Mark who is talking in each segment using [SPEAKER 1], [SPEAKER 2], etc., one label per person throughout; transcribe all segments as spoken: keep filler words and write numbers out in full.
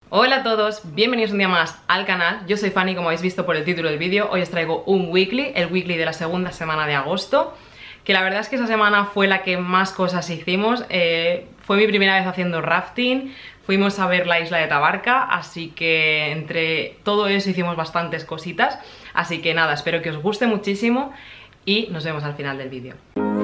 [SPEAKER 1] Hola a todos, bienvenidos un día más al canal. Yo soy Fanny, como habéis visto por el título del vídeo. Hoy os traigo un weekly, el weekly de la segunda semana de agosto, que la verdad es que esa semana fue la que más cosas hicimos. eh, Fue mi primera vez haciendo rafting, fuimos a ver la isla de Tabarca, así que entre todo eso hicimos bastantes cositas. Así que nada, espero que os guste muchísimo y nos vemos al final del vídeo.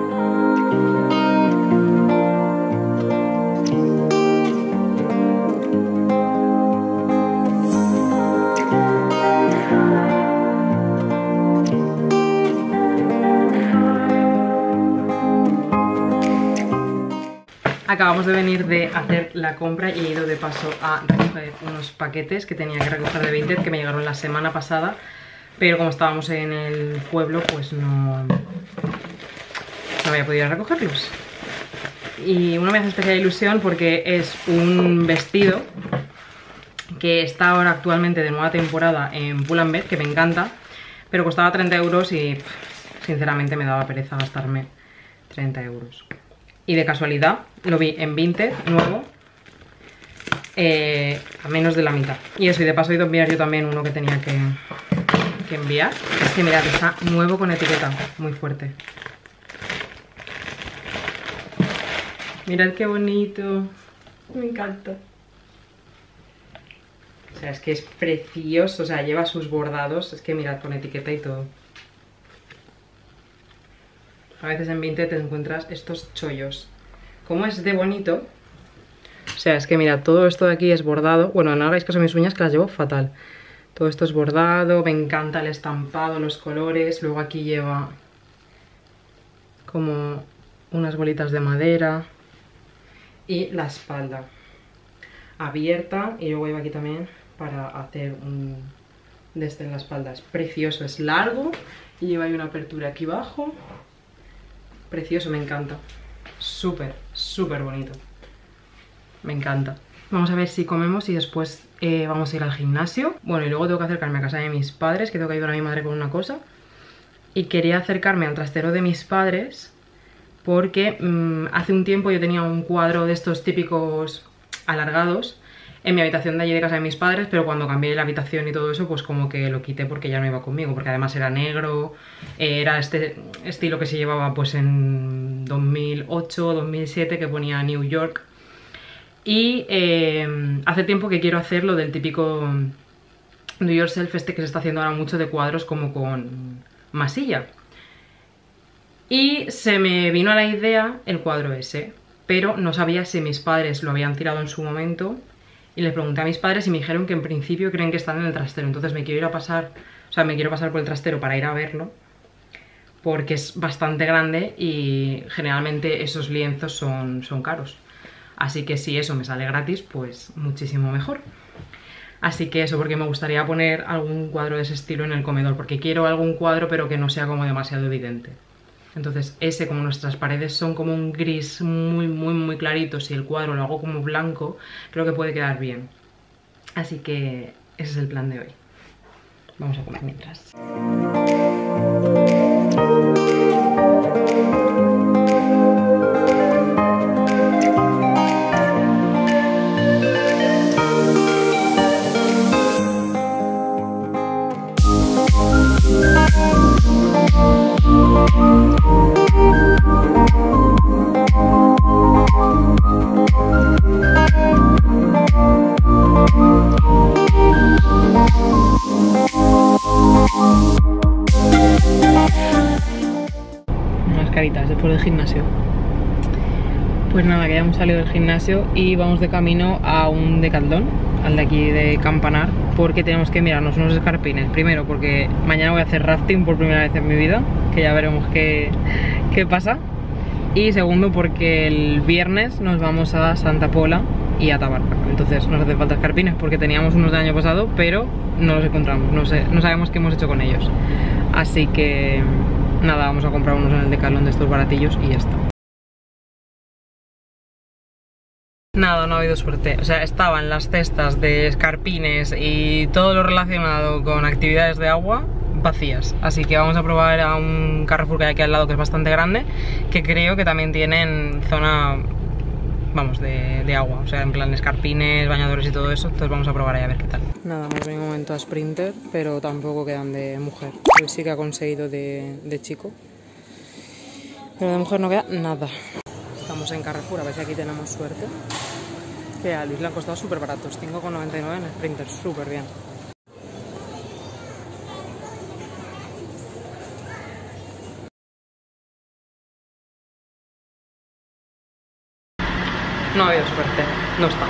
[SPEAKER 1] Acabamos de venir de hacer la compra y he ido de paso a recoger unos paquetes que tenía que recoger de Vinted, que me llegaron la semana pasada, pero como estábamos en el pueblo pues no, no había podido recogerlos. Y uno me hace especial ilusión porque es un vestido que está ahora actualmente de nueva temporada en Pull&Bear, que me encanta, pero costaba treinta euros y sinceramente me daba pereza gastarme treinta euros. Y de casualidad lo vi en Vinted nuevo, eh, a menos de la mitad. Y eso, y de paso he ido a enviar yo también uno que tenía que, que enviar. Es que mirad, está nuevo con etiqueta, muy fuerte. Mirad qué bonito, me encanta. O sea, es que es precioso, o sea, lleva sus bordados, es que mirad, con etiqueta y todo. A veces en Vinted te encuentras estos chollos. Como es de bonito. O sea, es que mira, todo esto de aquí es bordado. Bueno, no hagáis caso a mis uñas, que las llevo fatal. Todo esto es bordado, me encanta el estampado, los colores. Luego aquí lleva como unas bolitas de madera. Y la espalda abierta. Y luego lleva aquí también para hacer un de este en la espalda. Es precioso, es largo. Y lleva ahí una apertura aquí abajo. Precioso, me encanta. Súper, súper bonito. Me encanta. Vamos a ver si comemos y después eh, vamos a ir al gimnasio. Bueno, y luego tengo que acercarme a casa de mis padres, que tengo que ayudar a mi madre con una cosa. Y quería acercarme al trastero de mis padres porque mmm, hace un tiempo yo tenía un cuadro de estos típicos alargados en mi habitación de allí de casa de mis padres, pero cuando cambié la habitación y todo eso, pues como que lo quité porque ya no iba conmigo, porque además era negro, era este estilo que se llevaba pues en dos mil ocho, dos mil siete, que ponía New York. Y eh, hace tiempo que quiero hacer lo del típico do yourself este que se está haciendo ahora mucho de cuadros como con masilla. Y se me vino a la idea el cuadro ese, pero no sabía si mis padres lo habían tirado en su momento. Y les pregunté a mis padres y me dijeron que en principio creen que están en el trastero. Entonces me quiero ir a pasar, o sea, me quiero pasar por el trastero para ir a verlo, porque es bastante grande y generalmente esos lienzos son, son caros. Así que si eso me sale gratis, pues muchísimo mejor. Así que eso, porque me gustaría poner algún cuadro de ese estilo en el comedor, porque quiero algún cuadro pero que no sea como demasiado evidente. Entonces ese, como nuestras paredes son como un gris muy muy muy clarito, si el cuadro lo hago como blanco, creo que puede quedar bien. Así que ese es el plan de hoy. Vamos a comer mientras. Caritas después del gimnasio. Pues nada, que ya hemos salido del gimnasio y vamos de camino a un Decathlon, al de aquí de Campanar, porque tenemos que mirarnos unos escarpines. Primero porque mañana voy a hacer rafting por primera vez en mi vida, que ya veremos qué, qué pasa. Y segundo porque el viernes nos vamos a Santa Pola y a Tabarca. Entonces nos hace falta escarpines porque teníamos unos del año pasado, pero no los encontramos, no sé, no sabemos qué hemos hecho con ellos. Así que nada, vamos a comprar unos en el Decathlon de estos baratillos y ya está. Nada, no ha habido suerte. O sea, estaban las cestas de escarpines y todo lo relacionado con actividades de agua vacías. Así que vamos a probar a un Carrefour que hay aquí al lado, que es bastante grande, que creo que también tienen zona vamos, de, de agua, o sea, en plan escarpines, bañadores y todo eso. Entonces vamos a probar ahí a ver qué tal. Nada, hemos venido un momento a Sprinter, pero tampoco quedan de mujer. Hoy sí que ha conseguido de, de chico, pero de mujer no queda nada. Estamos en Carrefour, a ver si aquí tenemos suerte. Que a Luis le han costado súper baratos, cinco con noventa y nueve en Sprinter, súper bien. No ha habido suerte, no está.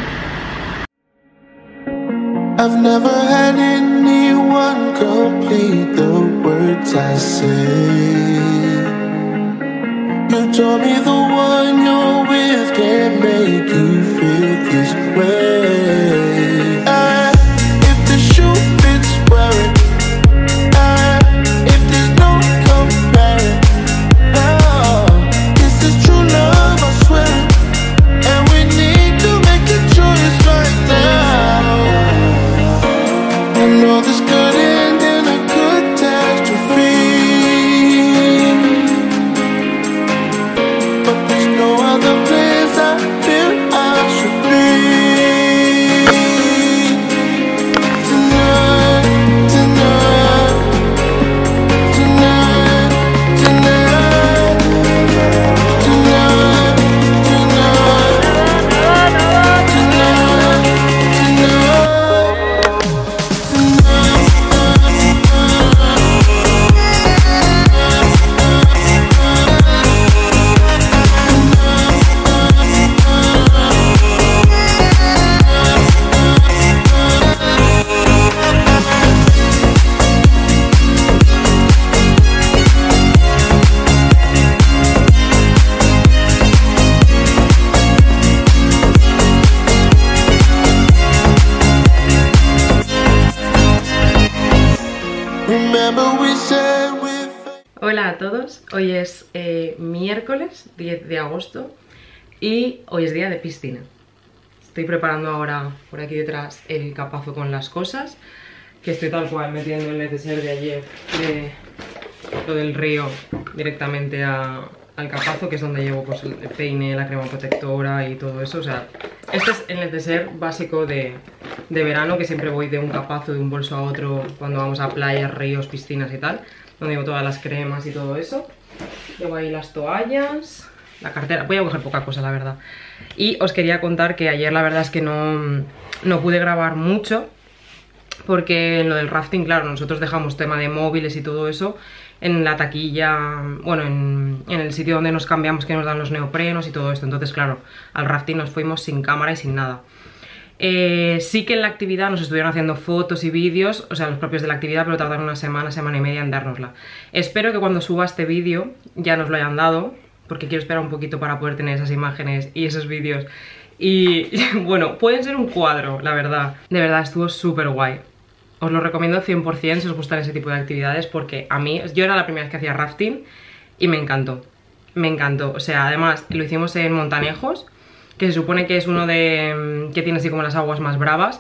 [SPEAKER 2] I've never had anyone complete the words I say. You told me the one you're with can't make you feel this way. I, if the shoe fits, wear it. I, if there's no comparing, no, this is true love, I swear. And we need to make a choice right now. I know this could end in a catastrophe, but there's no other place I feel I should be. Tonight, tonight, tonight, tonight, tonight, tonight, tonight,
[SPEAKER 1] Hola a todos, hoy es eh, miércoles diez de agosto y hoy es día de piscina. Estoy preparando ahora por aquí detrás el capazo con las cosas, que estoy tal cual metiendo el neceser de ayer, de lo del río, directamente a, al capazo, que es donde llevo pues, el peine, la crema protectora y todo eso. O sea, este es el neceser básico de, de verano, que siempre voy de un capazo, de un bolso a otro, cuando vamos a playas, ríos, piscinas y tal, donde llevo todas las cremas y todo eso. Llevo ahí las toallas, la cartera, voy a coger poca cosa la verdad. Y os quería contar que ayer la verdad es que no, no pude grabar mucho, porque en lo del rafting, claro, nosotros dejamos tema de móviles y todo eso en la taquilla, bueno, en, en el sitio donde nos cambiamos, que nos dan los neoprenos y todo esto. Entonces, claro, al rafting nos fuimos sin cámara y sin nada. Eh, sí que en la actividad nos estuvieron haciendo fotos y vídeos, o sea, los propios de la actividad, pero tardaron una semana, semana y media en dárnosla. Espero que cuando suba este vídeo ya nos lo hayan dado, porque quiero esperar un poquito para poder tener esas imágenes y esos vídeos. Y bueno, pueden ser un cuadro, la verdad. De verdad, estuvo súper guay. Os lo recomiendo cien por cien si os gustan ese tipo de actividades, porque a mí, yo era la primera vez que hacía rafting y me encantó. Me encantó, o sea, además lo hicimos en Montanejos, que se supone que es uno de que tiene así como las aguas más bravas.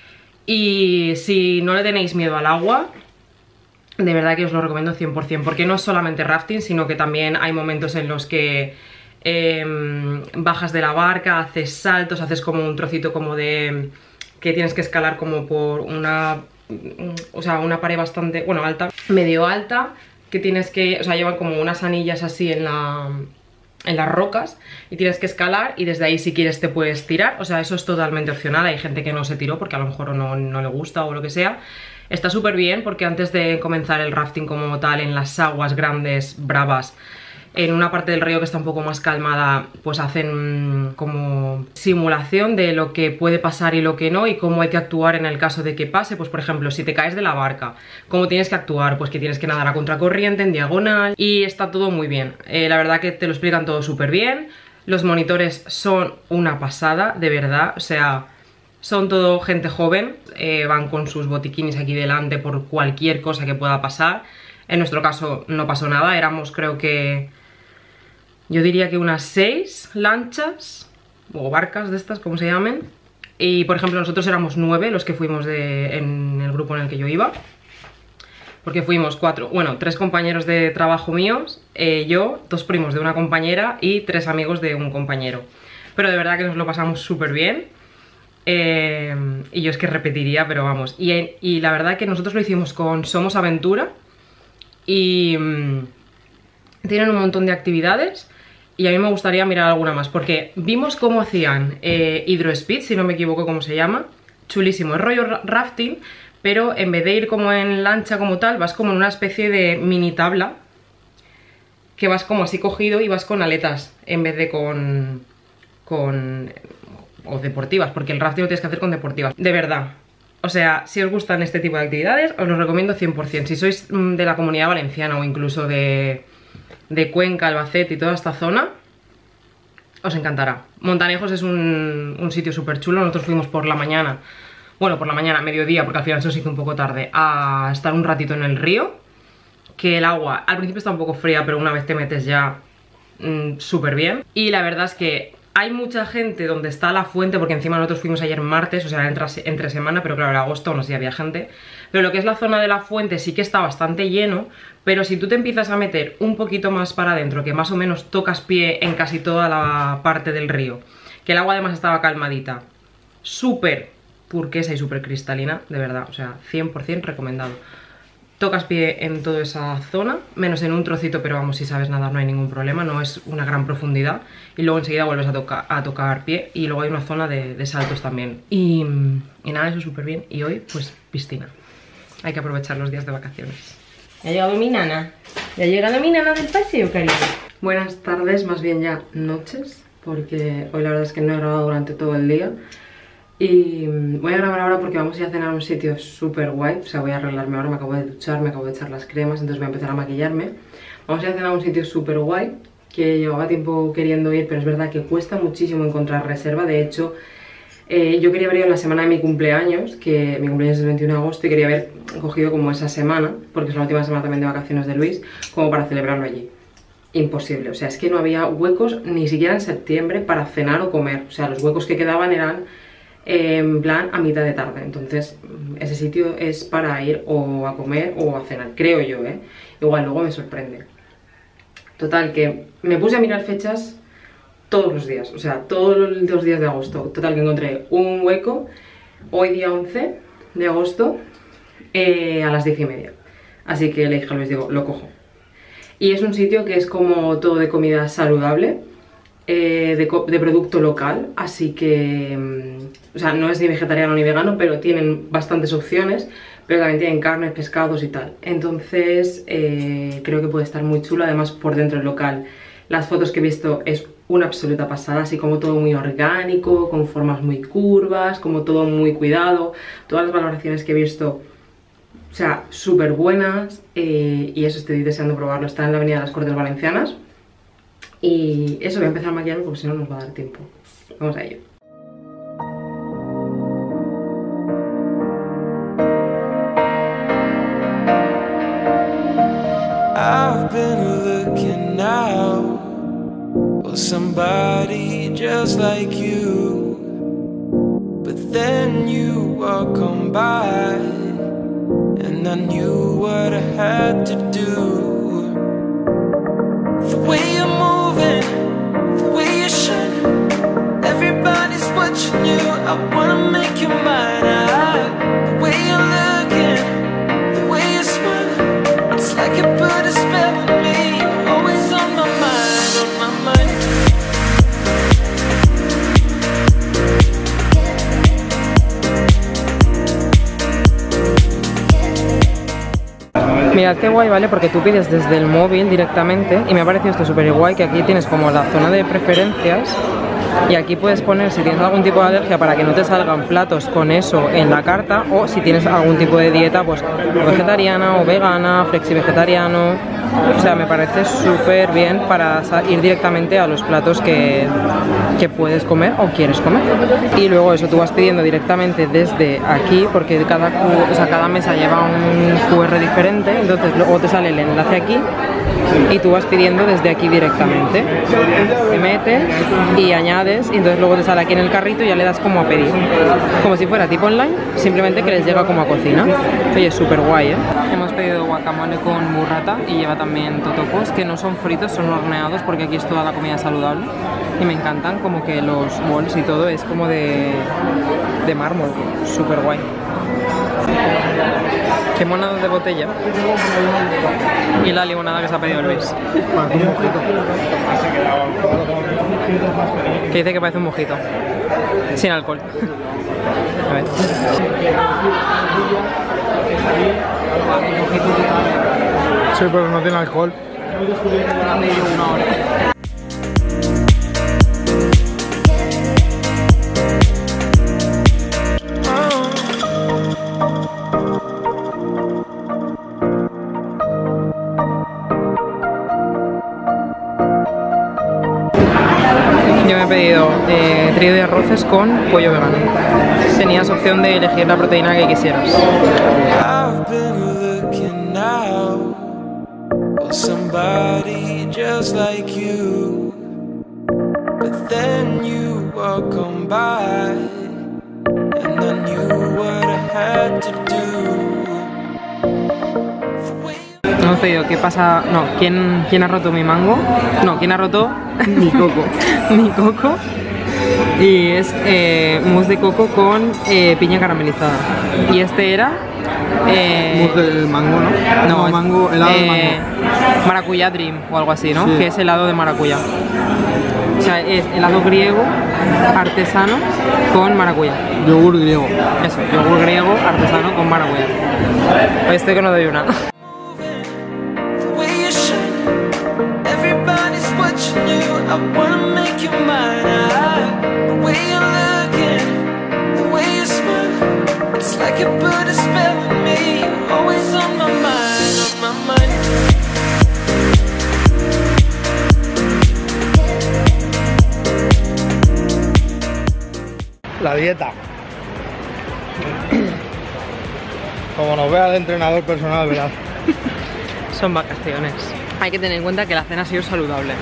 [SPEAKER 1] Y si no le tenéis miedo al agua, de verdad que os lo recomiendo cien por cien, porque no es solamente rafting, sino que también hay momentos en los que eh, bajas de la barca, haces saltos, haces como un trocito como de que tienes que escalar como por una, o sea, una pared bastante, bueno, alta, medio alta, que tienes que, o sea, llevan como unas anillas así en la... en las rocas y tienes que escalar, y desde ahí si quieres te puedes tirar. O sea, eso es totalmente opcional. Hay gente que no se tiró porque a lo mejor no, no le gusta o lo que sea. Está súper bien, porque antes de comenzar el rafting como tal en las aguas grandes, bravas, en una parte del río que está un poco más calmada, pues hacen como simulación de lo que puede pasar y lo que no, y cómo hay que actuar en el caso de que pase. Pues por ejemplo, si te caes de la barca, ¿cómo tienes que actuar? Pues que tienes que nadar a contracorriente, en diagonal, y está todo muy bien. Eh, la verdad que te lo explican todo súper bien. Los monitores son una pasada, de verdad, o sea, son todo gente joven, eh, van con sus botiquinis aquí delante por cualquier cosa que pueda pasar. En nuestro caso no pasó nada, éramos creo que... yo diría que unas seis lanchas o barcas de estas, como se llamen. Y por ejemplo nosotros éramos nueve los que fuimos de, en el grupo en el que yo iba. Porque fuimos cuatro, bueno, tres compañeros de trabajo míos, eh, yo, dos primos de una compañera y tres amigos de un compañero. pero de verdad que nos lo pasamos súper bien. Eh, y yo es que repetiría, pero vamos. Y, y la verdad que nosotros lo hicimos con Somos Aventura y mmm, tienen un montón de actividades y a mí me gustaría mirar alguna más, porque vimos cómo hacían eh, Hydro Speed, si no me equivoco cómo se llama. Chulísimo, es rollo rafting, pero en vez de ir como en lancha como tal, vas como en una especie de mini tabla, que vas como así cogido y vas con aletas en vez de con... con o deportivas, porque el rafting lo tienes que hacer con deportivas. De verdad, o sea, si os gustan este tipo de actividades, os lo recomiendo cien por cien. Si sois de la Comunidad Valenciana o incluso de, de Cuenca, Albacete y toda esta zona, os encantará. Montanejos es un, un sitio súper chulo. Nosotros fuimos por la mañana, bueno, por la mañana, mediodía, porque al final se nos hizo un poco tarde, a estar un ratito en el río, que el agua al principio está un poco fría, pero una vez te metes ya mmm, súper bien. Y la verdad es que hay mucha gente donde está la fuente, porque encima nosotros fuimos ayer martes, o sea, entre, entre semana, pero claro, en agosto no sé si había gente. Pero lo que es la zona de la fuente sí que está bastante lleno, pero si tú te empiezas a meter un poquito más para adentro, que más o menos tocas pie en casi toda la parte del río, que el agua además estaba calmadita, súper turquesa y súper cristalina, de verdad, o sea, cien por cien recomendado. Tocas pie en toda esa zona, menos en un trocito, pero vamos, si sabes nadar no hay ningún problema, no es una gran profundidad. Y luego enseguida vuelves a, toca, a tocar pie y luego hay una zona de, de saltos también. Y, y nada, eso súper bien. Y hoy, pues, piscina. Hay que aprovechar los días de vacaciones. Ya ha llegado mi nana. Ya ha llegado mi nana del paseo, cariño. Buenas tardes, más bien ya noches, porque hoy la verdad es que no he grabado durante todo el día. Y voy a grabar ahora porque vamos a ir a cenar a un sitio súper guay. O sea, voy a arreglarme ahora, me acabo de duchar, me acabo de echar las cremas, entonces voy a empezar a maquillarme. Vamos a ir a cenar a un sitio súper guay, que llevaba tiempo queriendo ir, pero es verdad que cuesta muchísimo encontrar reserva. De hecho, eh, yo quería haber ido en la semana de mi cumpleaños, que mi cumpleaños es el veintiuno de agosto, y quería haber cogido como esa semana, porque es la última semana también de vacaciones de Luis, como para celebrarlo allí. Imposible, o sea, es que no había huecos ni siquiera en septiembre para cenar o comer. O sea, los huecos que quedaban eran en plan a mitad de tarde. Entonces ese sitio es para ir o a comer o a cenar, creo yo, ¿eh? Igual luego me sorprende. Total, que me puse a mirar fechas todos los días, o sea, todos los días de agosto. Total, que encontré un hueco hoy día once de agosto eh, a las diez y media. Así que le dije a Luis, digo, lo cojo. Y es un sitio que es como todo de comida saludable, eh, de, de producto local, así que... O sea, no es ni vegetariano ni vegano, pero tienen bastantes opciones, pero también tienen carnes, pescados y tal. Entonces, eh, creo que puede estar muy chulo. Además, por dentro del local, las fotos que he visto es una absoluta pasada, así como todo muy orgánico, con formas muy curvas, como todo muy cuidado. Todas las valoraciones que he visto, o sea, súper buenas, eh, y eso estoy deseando probarlo. Está en la avenida de las Cortes Valencianas. Y eso, voy a empezar a maquillarme porque si no nos va a dar tiempo. Vamos a ello.
[SPEAKER 2] I've been looking out for somebody just like you, but then you walk on by and I knew what I had to do. The way you're moving, the way you're shining, everybody's watching you. I wanna make you mine. I, the way you're looking, the way you're smiling, it's like you put a spell on me. You're always on my mind, on my mind.
[SPEAKER 1] Mirad qué guay, ¿vale? Porque tú pides desde el móvil directamente y me ha parecido esto súper guay, que aquí tienes como la zona de preferencias y aquí puedes poner si tienes algún tipo de alergia para que no te salgan platos con eso en la carta, o si tienes algún tipo de dieta, pues vegetariana o vegana, flexi vegetariano. O sea, me parece súper bien para ir directamente a los platos que, que puedes comer o quieres comer. Y luego eso, tú vas pidiendo directamente desde aquí, porque cada, o sea, cada mesa lleva un cu erre diferente, entonces luego te sale el enlace aquí y tú vas pidiendo desde aquí directamente. Te metes y añades, y entonces luego te sale aquí en el carrito y ya le das como a pedir, como si fuera tipo online, simplemente que les llega como a cocina. Oye, es súper guay, ¿eh? Hemos pedido guacamole con burrata y lleva también totopos, que no son fritos, son horneados, porque aquí es toda la comida saludable. Y me encantan como que los bols y todo es como de, de mármol, súper guay. Qué monada de botella. Y la limonada que se ha pedido Luis.
[SPEAKER 3] Parece un mojito.
[SPEAKER 1] Que dice que parece un mojito. Sin alcohol. A ver.
[SPEAKER 3] Sí, pero no tiene alcohol.
[SPEAKER 1] Una hora. Yo me he pedido eh, trío de arroces con pollo vegano. Tenías opción de elegir la proteína que quisieras. Hemos pedido qué pasa. No, ¿quién, ¿quién ha roto mi mango? No, ¿quién ha roto
[SPEAKER 3] Mi coco.
[SPEAKER 1] mi coco? Y es eh, mousse de coco con eh, piña caramelizada. Y este era. Eh,
[SPEAKER 3] Mousse del mango, ¿no?
[SPEAKER 1] no, es,
[SPEAKER 3] mango, helado de
[SPEAKER 1] eh,
[SPEAKER 3] mango.
[SPEAKER 1] Maracuyá Dream o algo así, ¿no?
[SPEAKER 3] Sí.
[SPEAKER 1] Que es helado de maracuyá. O sea, es helado griego artesano con maracuyá.
[SPEAKER 3] Yogur griego.
[SPEAKER 1] Eso, yogur griego artesano con maracuyá. Hoy estoy que no doy una.
[SPEAKER 3] La dieta. Como nos vea el entrenador personal, verás.
[SPEAKER 1] Son vacaciones. Hay que tener en cuenta que la cena ha sido saludable.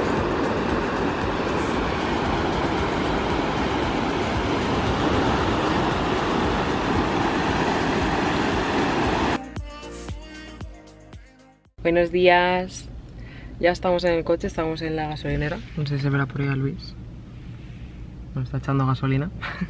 [SPEAKER 1] Buenos días. Ya estamos en el coche, estamos en la gasolinera. No sé si se verá por ahí a Luis. Nos está echando gasolina.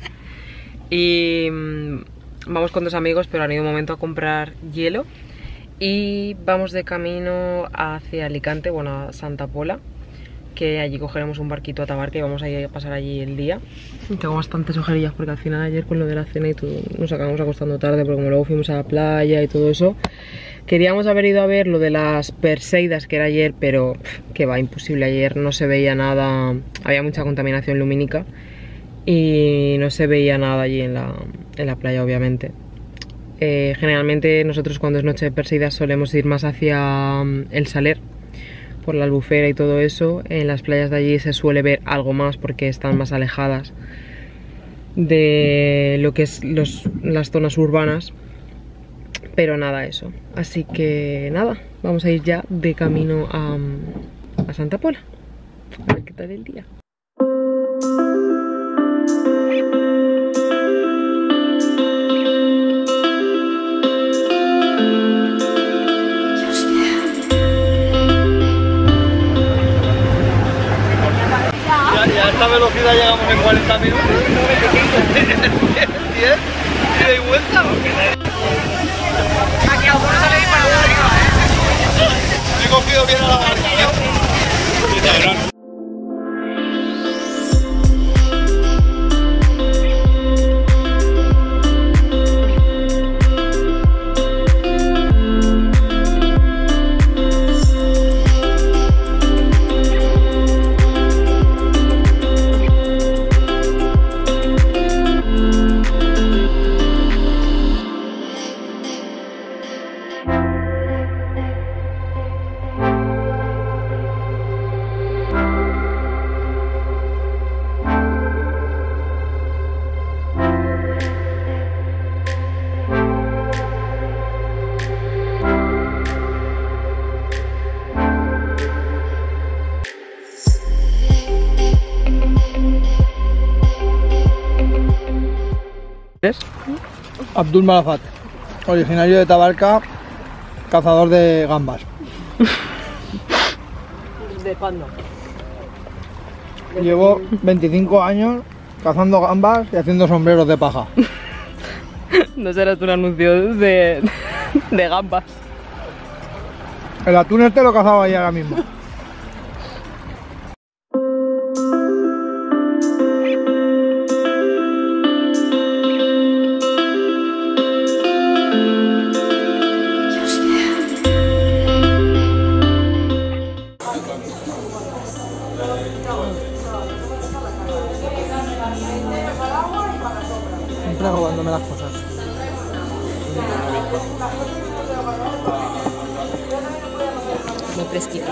[SPEAKER 1] Y mmm, vamos con dos amigos, pero han ido un momento a comprar hielo. Y vamos de camino hacia Alicante, bueno, a Santa Pola, que allí cogeremos un barquito a Tabarca y vamos a ir a pasar allí el día. Tengo bastantes ojerillas porque al final ayer con lo de la cena y todo nos acabamos acostando tarde, porque como luego fuimos a la playa y todo eso, queríamos haber ido a ver lo de las Perseidas que era ayer, pero pff, que va, imposible. Ayer no se veía nada, había mucha contaminación lumínica y no se veía nada allí en la, en la playa, obviamente. Eh, generalmente nosotros cuando es noche de Perseidas solemos ir más hacia um, el Saler, por la Albufera y todo eso. En las playas de allí se suele ver algo más porque están más alejadas de lo que es los, las zonas urbanas, pero nada, eso. Así que nada, vamos a ir ya de camino a, a Santa Pola, a ver qué tal el día.
[SPEAKER 3] Y a esta velocidad llegamos en cuarenta minutos. ¿diez? ¿Ida y vuelta?
[SPEAKER 1] Aquí algunos han ido para arriba, ¿eh?
[SPEAKER 3] He cogido bien a la barca.
[SPEAKER 1] ¿Es?
[SPEAKER 3] Abdul Malafat, originario de Tabarca, cazador de gambas.
[SPEAKER 1] ¿De cuándo?
[SPEAKER 4] Llevo veinticinco años cazando gambas y haciendo sombreros de paja.
[SPEAKER 1] No será un anuncio de, de gambas.
[SPEAKER 4] El atún este lo cazaba ahí ahora mismo. Siempre robándome las cosas.
[SPEAKER 1] Muy fresquito.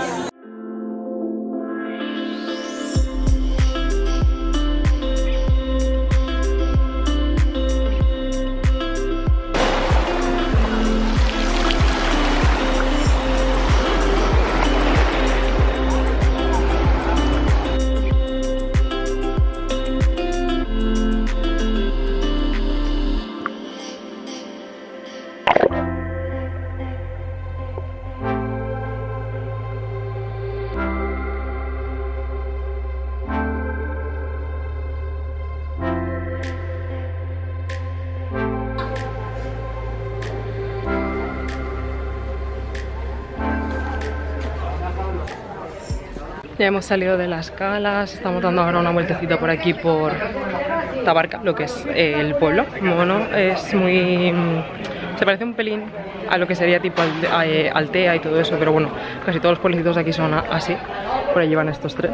[SPEAKER 1] Ya hemos salido de las calas, estamos dando ahora una vueltecita por aquí por Tabarca, lo que es eh, el pueblo. Bueno, es muy... se parece un pelín a lo que sería tipo Alte- Altea y todo eso, pero bueno, casi todos los pueblecitos de aquí son así. Por ahí van estos tres.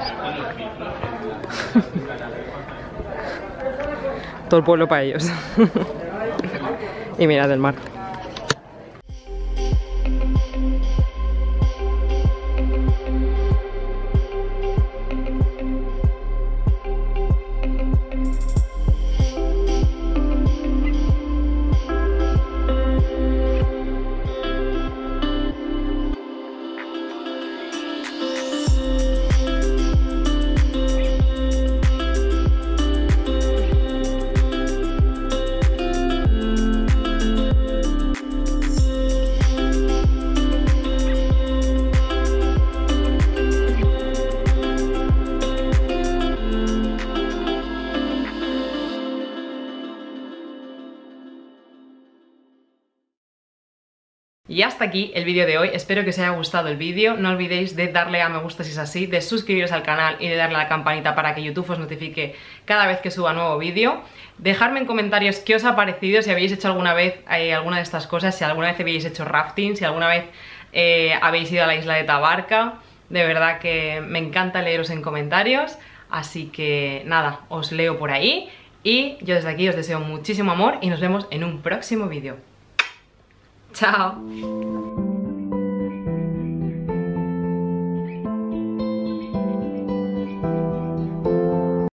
[SPEAKER 1] Todo el pueblo para ellos. Y mirad el mar. Y hasta aquí el vídeo de hoy, espero que os haya gustado el vídeo, no olvidéis de darle a me gusta si es así, de suscribiros al canal y de darle a la campanita para que YouTube os notifique cada vez que suba nuevo vídeo. Dejadme en comentarios qué os ha parecido, si habéis hecho alguna vez eh, alguna de estas cosas, si alguna vez habéis hecho rafting, si alguna vez eh, habéis ido a la isla de Tabarca. De verdad que me encanta leeros en comentarios, así que nada, os leo por ahí y yo desde aquí os deseo muchísimo amor y nos vemos en un próximo vídeo. Chao.